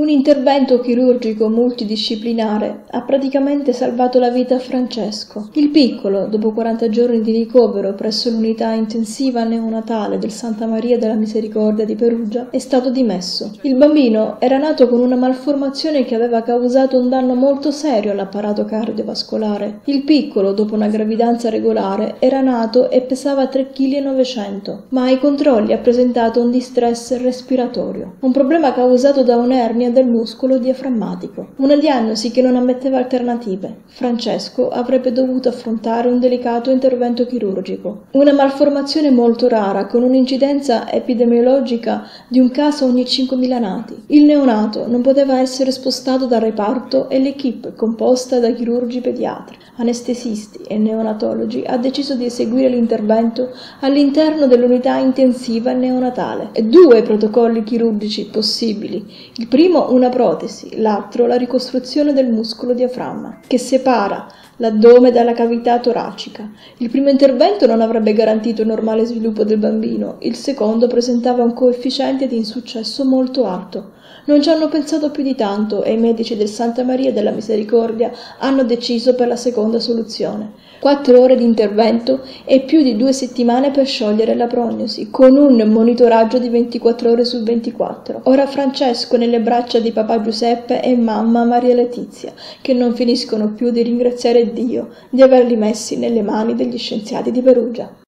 Un intervento chirurgico multidisciplinare ha praticamente salvato la vita a Francesco. Il piccolo, dopo 40 giorni di ricovero presso l'unità intensiva neonatale del Santa Maria della Misericordia di Perugia, è stato dimesso. Il bambino era nato con una malformazione che aveva causato un danno molto serio all'apparato cardiovascolare. Il piccolo, dopo una gravidanza regolare, era nato e pesava 3,9 kg, ma ai controlli ha presentato un distress respiratorio, un problema causato da un'ernia del muscolo diaframmatico, una diagnosi che non ammetteva alternative. Francesco avrebbe dovuto affrontare un delicato intervento chirurgico, una malformazione molto rara con un'incidenza epidemiologica di un caso ogni 5.000 nati. Il neonato non poteva essere spostato dal reparto e l'equipe, composta da chirurgi pediatri, anestesisti e neonatologi, ha deciso di eseguire l'intervento all'interno dell'unità intensiva neonatale. Due protocolli chirurgici possibili: il primo una protesi, l'altro la ricostruzione del muscolo diaframma, che separa l'addome dalla cavità toracica. Il primo intervento non avrebbe garantito il normale sviluppo del bambino, il secondo presentava un coefficiente di insuccesso molto alto. Non ci hanno pensato più di tanto e i medici del Santa Maria della Misericordia hanno deciso per la seconda soluzione. 4 ore di intervento e più di 2 settimane per sciogliere la prognosi, con un monitoraggio di 24 ore su 24. Ora Francesco nelle braccia di papà Giuseppe e mamma Maria Letizia, che non finiscono più di ringraziare Dio di averli messi nelle mani degli scienziati di Perugia.